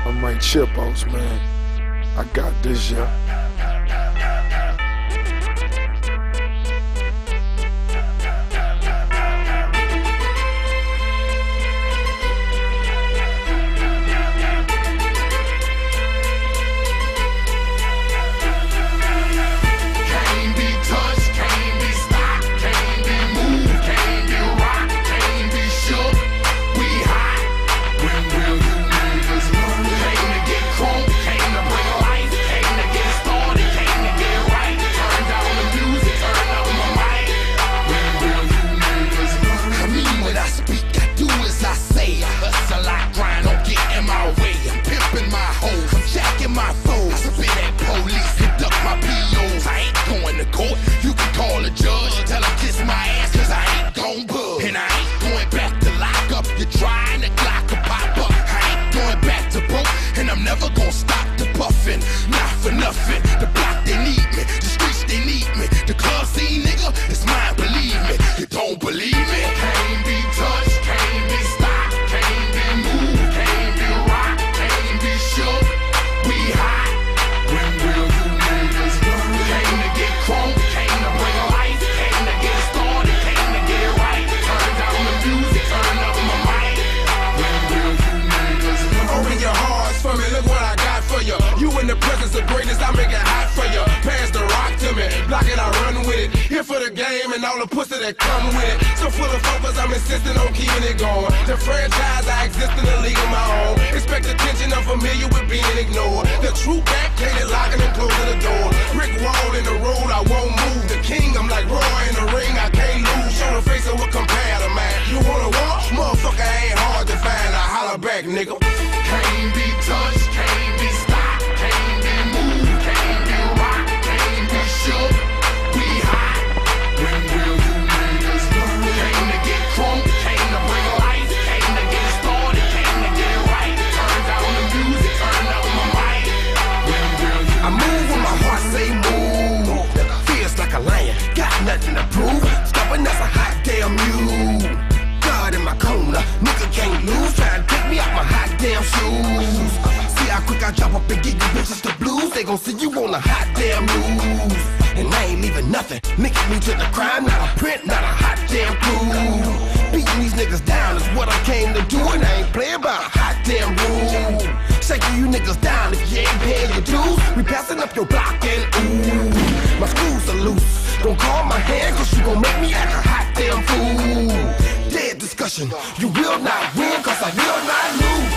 I'm Mike Chipos, man. I got this, yeah. The block, they need me. The streets, they need me. The club scene, nigga, it's mine, believe me. You don't believe me? Can't be touched, can't be stopped, can't be moved, can't be rocked, can't be shook. We hot. When will you niggas learn? Came to get crunk, came to bring life, came to get started, came to get right. Turn down the music, turn up my mic. When will you niggas learn? Open your hearts for me, look what I got for you. You in the presence of greatness, I make it hot for you. Pass the rock to me, block it, I run with it. Here for the game and all the pussy that come with it. So full of focus, I'm insisting on keeping it going. The franchise, I exist in a league of my own. Expect attention, I'm familiar with being ignored. The true back, cated locking and closing the door. Brick wall in the road, I won't move. The king, I'm like Roy in the ring, I can't lose. Show the face of what compare to man. You wanna walk? Motherfucker ain't hard to find. I holler back, nigga. Can't be touched, can't be stopped, can't be moved, can't be rocked, can't be shook. We hot. When will you niggas learn? Came to get crunk, came to bring life, came to get started, came to get right. Turn down the music, turn up my mic. When will you I move when my heart say move. Feels like a lion, got nothing to prove. Stubborn as a hot damn mule. God in my corner, nigga can't lose. Try to take me out my hot damn shoes. See how quick I drop up and get you bitches the blues. They gon' see you on a hot damn news. And I ain't leaving nothing. Linking me to the crime, not a print, not a hot damn clue. Beating these niggas down is what I came to do. And I ain't playing by a hot damn rule. Shaking you niggas down if you ain't paying your dues. We passing up your block and ooh, my screws are loose. Don't call my hand cause you gon' make me act a hot damn fool. Dead discussion, you will not win cause I will not lose.